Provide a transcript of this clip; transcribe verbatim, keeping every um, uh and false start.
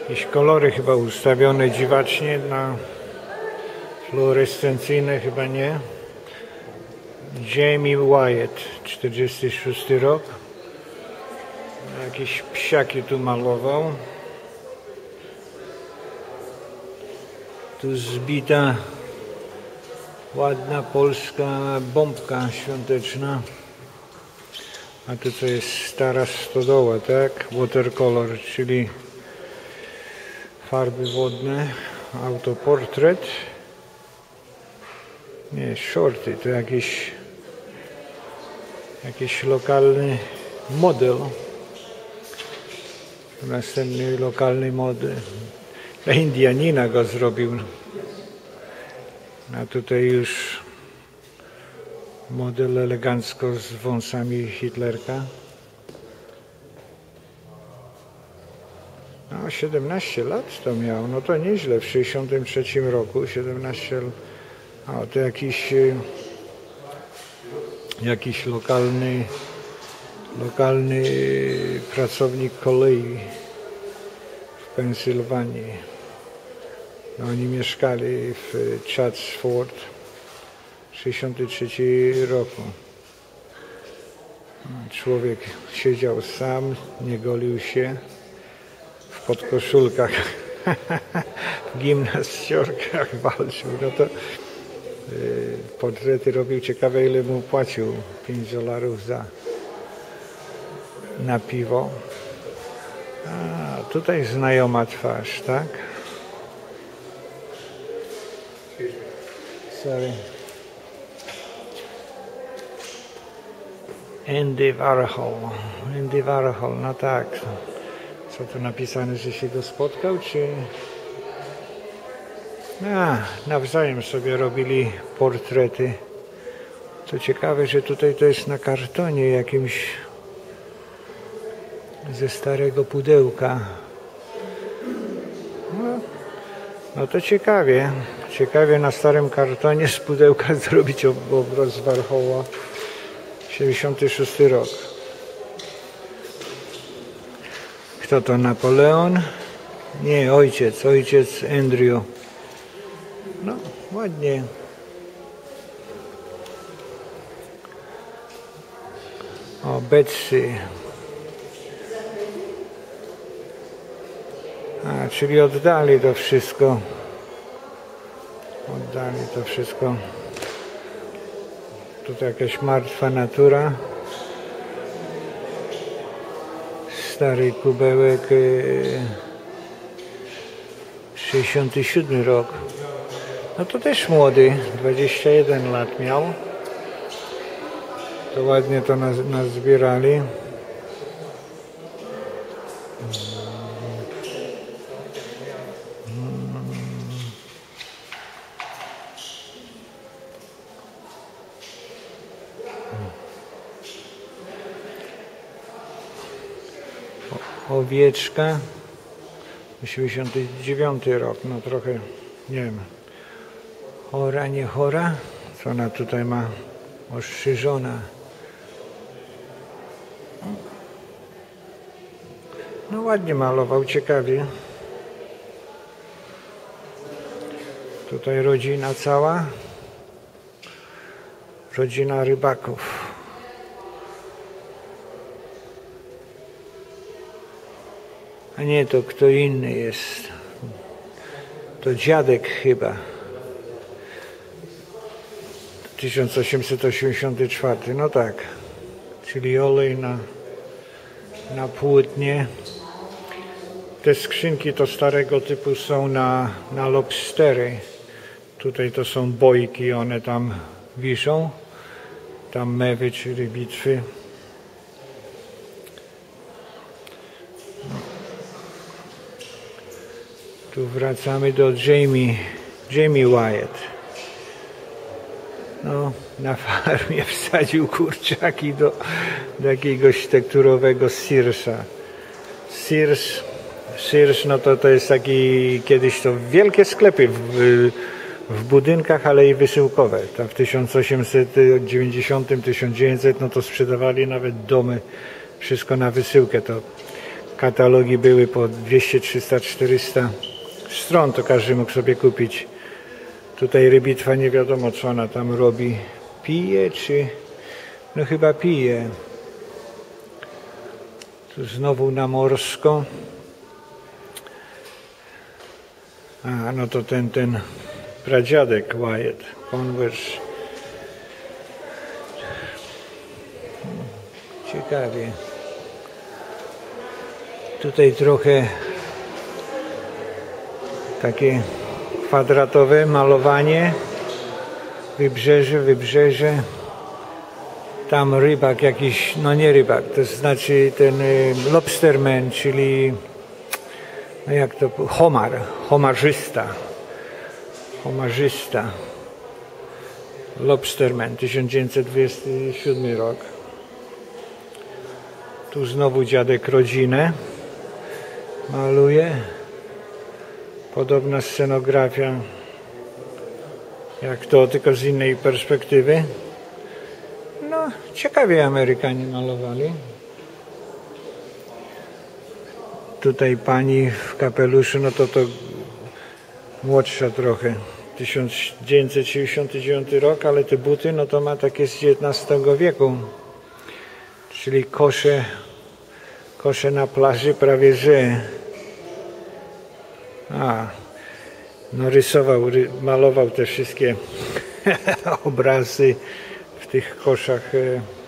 Jakieś kolory chyba ustawione dziwacznie na fluorescencyjne, chyba nie. Jamie Wyatt, czterdziesty szósty rok. Jakieś psiaki tu malował. Tu zbita ładna polska bombka świąteczna. A tu co jest stara stodoła, tak? Watercolor, czyli farby wodne. Autoportret. Nie, shorty, to jakiś jakiś lokalny model. Następny lokalny model. Dla Indianina go zrobił. A tutaj już model elegancko z wąsami Hitlerka. No, siedemnaście lat to miał, no to nieźle, w sześćdziesiątym trzecim roku, siedemnaście lat. A to jakiś, jakiś lokalny, lokalny pracownik kolei w Pensylwanii. No, oni mieszkali w Chatsford w sześćdziesiątym trzecim roku. Człowiek siedział sam, nie golił się, w podkoszulkach, w gimnasciorkach walczył. No to yy, portrety robił. Ciekawe, ile mu płacił. pięć dolarów za na piwo. A tutaj znajoma twarz, tak? Sorry. Andy Warhol. Andy Warhol, no tak. Co tu napisane, że się go spotkał, czy... A, nawzajem sobie robili portrety. Co ciekawe, że tutaj to jest na kartonie jakimś ze starego pudełka. No, no to ciekawie. Ciekawie na starym kartonie z pudełka zrobić obraz Warhola. siedemdziesiąty szósty rok. Kto to? Napoleon? Nie, ojciec. Ojciec Andrew. No, ładnie. O, Betsy. A, czyli oddali to wszystko. Oddali to wszystko. Tutaj jakaś martwa natura. Stary kubełek. sześćdziesiąty siódmy rok. No to też młody. dwadzieścia jeden lat miał. To ładnie to nas, nas zbierali. Owieczka, osiemdziesiąty dziewiąty rok, no trochę, nie wiem, chora, nie chora, co ona tutaj ma ostrzyżona. No ładnie malował, ciekawie. Tutaj rodzina cała, rodzina rybaków. A nie, to kto inny jest. To dziadek chyba. tysiąc osiemset osiemdziesiąty czwarty, no tak. Czyli olej na, na płótnie. Te skrzynki to starego typu są na, na lobstery. Tutaj to są bojki, one tam wiszą. Tam mewy, czyli bitwy. Tu wracamy do Jamie, Jamie Wyatt. No, na farmie wsadził kurczaki do, do jakiegoś tekturowego Searsa. Sears, Sears, no to to jest taki, kiedyś to wielkie sklepy w, w budynkach, ale i wysyłkowe. Tam w tysiąc osiemset dziewięćdziesiątym, tysiąc dziewięćsetym, no to sprzedawali nawet domy, wszystko na wysyłkę. To Katalogi były po dwieście, trzysta, czterysta stron, to każdy mógł sobie kupić. Tutaj rybitwa, nie wiadomo co ona tam robi. Pije czy... No chyba pije. Tu znowu na morsko. A, no to ten, ten pradziadek Wyatt, Converse. Ciekawie. Tutaj trochę takie kwadratowe malowanie. Wybrzeże, wybrzeże. Tam rybak jakiś, no nie rybak, to znaczy ten y, lobsterman, czyli no jak to, homar, homarzysta. Homarzysta. Lobsterman, tysiąc dziewięćset dwudziesty siódmy rok. Tu znowu dziadek rodzinę maluje. Podobna scenografia jak to, tylko z innej perspektywy. No, ciekawie Amerykanie malowali. Tutaj pani w kapeluszu, no to to młodsza trochę. tysiąc dziewięćset sześćdziesiąty dziewiąty rok, ale te buty, no to ma takie z dziewiętnastego wieku. Czyli kosze, kosze na plaży prawie że. A, no rysował, ry, malował te wszystkie obrazy w tych koszach